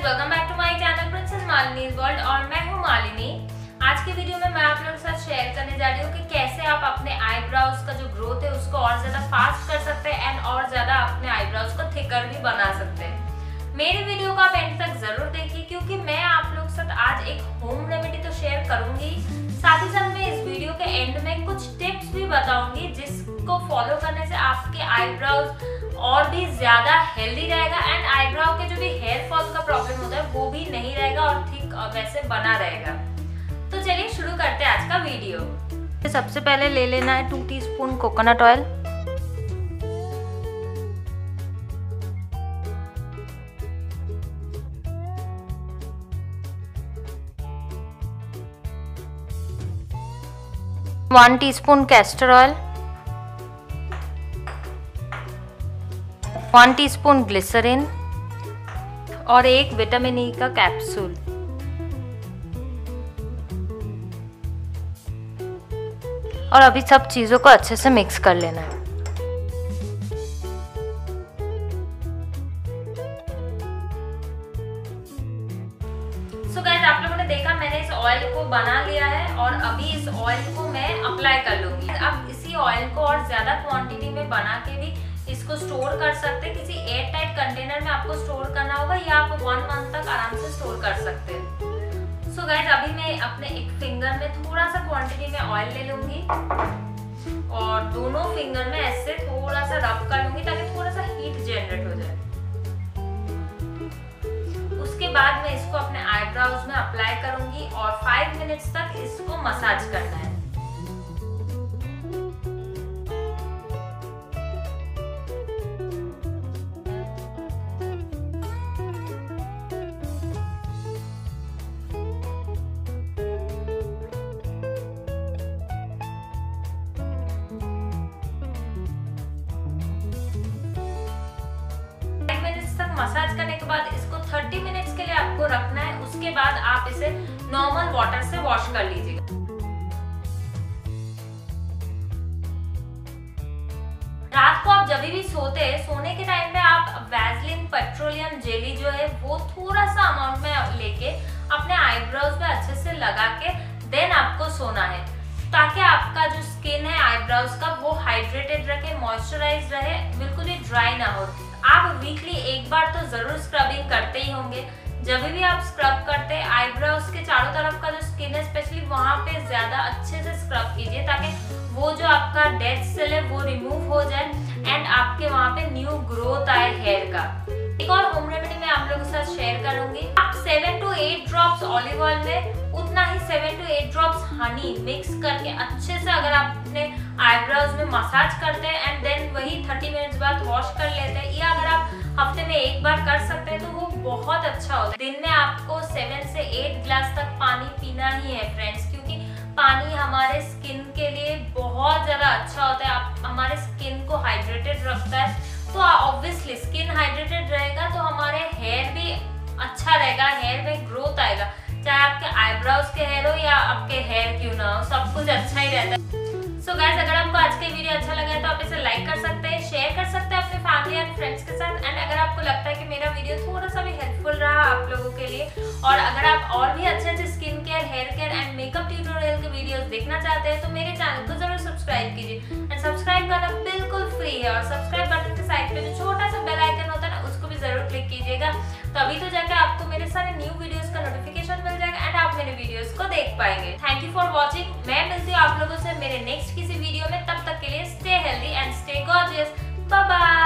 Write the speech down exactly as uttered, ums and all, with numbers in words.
Welcome back to my channel princess Malini's world और मैं हूं मालिनी। आज की वीडियो में मैं आप लोगों के साथ शेयर करने जा रही हूं कि कैसे आप अपने आईब्रोज का जो ग्रोथ है उसको और ज्यादा फास्ट कर सकते हैं एंड और ज्यादा अपने आईब्रोज को थिकर भी बना सकते हैं। मेरी वीडियो को आप एंड तक जरूर देखिए क्योंकि मैं आप लोगों के साथ आज एक होम रेमेडी तो शेयर करूंगी, साथ ही साथ मैं इस वीडियो के एंड में कुछ टिप्स भी बताऊंगी जिसको फॉलो करने से आपके आईब्रोज और भी ज्यादा हेल्दी रहेगा एंड आईब्रो के जो भी हेयर फॉल का प्रॉब्लम होता है वो भी नहीं रहेगा और थिक वैसे बना रहेगा। तो चलिए शुरू करते हैं आज का वीडियो। सबसे पहले ले लेना है two teaspoon coconut oil. One teaspoon castor oil, one teaspoon glycerine और एक विटामिन ई का कैप्सूल। और अभी सब चीजों को अच्छे से मिक्स कर लेना है। सो गाइस, आप लोगों ने देखा मैंने इस ऑयल को बना लिया है और अभी इस ऑयल को मैं अप्लाई कर लूंगी। अब इसी ऑयल को और ज्यादा क्वांटिटी में बना के भी इसको स्टोर कर सकते हैं। किसी एयर टाइट कंटेनर में आपको स्टोर करना होगा या आप वन मंथ तक आराम से स्टोर कर सकते हैं। सो गाइस, अभी मैं अपने एक फिंगर में थोड़ा सा क्वांटिटी में ऑयल ले लूंगी और दोनों फिंगर में ऐसे थोड़ा सा रब कर लूंगी ताकि थोड़ा सा हीट जनरेट हो जाए। उसके बाद मैं इसको अपने आईब्रोज में अप्लाई करूंगी और फाइव मिनट्स तक इसको मसाज करना है। मसाज करने के बाद इसको थर्टी मिनट्स के लिए आपको रखना है। उसके बाद आप इसे नॉर्मल वाटर से वॉश कर लीजिएगा। रात को आप जब भी सोते हैं, सोने के टाइम पे आप वैसलीन पेट्रोलियम जेली जो है वो थोड़ा सा अमाउंट में लेके अपने आईब्रोज में अच्छे से लगा के देन आपको सोना है ताकि आपका जो स्किन है आईब्रोज का वो हाइड्रेटेड रखे, मॉइस्चराइज रहे, बिल्कुल भी ड्राई ना हो। आप वीकली एक बार तो जरूर स्क्रबिंग करते ही होंगे। जब भी आप स्क्रब करते हैं आईब्रोज के चारों तरफ का जो स्किन है स्पेशली वहां पे ज्यादा अच्छे से स्क्रब कीजिए ताकि वो जो आपका डेड सेल है वो रिमूव हो जाए एंड आपके वहां पे न्यू ग्रोथ आए हेयर का। एक और होम रेमेडी मैं आप लोगों के साथ शेयर करूंगी। आप seven to eight drops olive oil में उतना ही seven to eight drops honey mix करके अच्छे से अगर आप अपने आईब्रोज में मसाज करते हैं एंड देन वही थर्टी मिनट्स बाद वॉश कर लेते हैं या अगर आप हफ्ते में एक बार कर सकते हैं तो वो बहुत अच्छा होता है। दिन में आपको सेवन से एट ग्लास तक पानी पीना ही है फ्रेंड्स, क्योंकि पानी हमारे स्किन के लिए बहुत ज्यादा अच्छा होता है। आप हमारे स्किन को हाइड्रेटेड रखता है, तो ऑब्वियसली स्किन हाइड्रेटेड रहेगा तो हमारे हेयर भी अच्छा रहेगा, हेयर में ग्रोथ आएगा। चाहे आपके आईब्रोज के हेयर हो या आपके हेयर क्यों ना हो, सब कुछ अच्छा ही रहता है। सो गाइस, अगर आपको आज का वीडियो अच्छा लगा है तो आप इसे लाइक कर सकते हैं, शेयर कर सकते हैं अपने फैमिली एंड फ्रेंड्स के साथ। एंड अगर आपको लगता है कि मेरा वीडियो थोड़ा सा भी हेल्पफुल रहा आप लोगों के लिए और अगर आप और भी अच्छे अच्छे skin care, hair care and makeup tutorial के वीडियोस देखना चाहते हैं तो मेरे चैनल को जरूर सब्सक्राइब कीजिए। एंड सब्सक्राइब करना बिल्कुल फ्री है और सब्सक्राइब बटन के साइड पे जो छोटा सा बेल आइकन होता है ना उसको भी जरूर क्लिक कीजिएगा, तभी तो जाके आपको मेरे सारे न्यू वीडियोस का नोटिफिकेशन मिल जाएगा एंड आप मेरे वीडियोस को देख पाएंगे। Thank you for watching. मैं मिलती हूँ आप लोगों से मेरे नेक्स्ट किसी वीडियो में। तब तक के लिए stay healthy and stay gorgeous. Bye bye.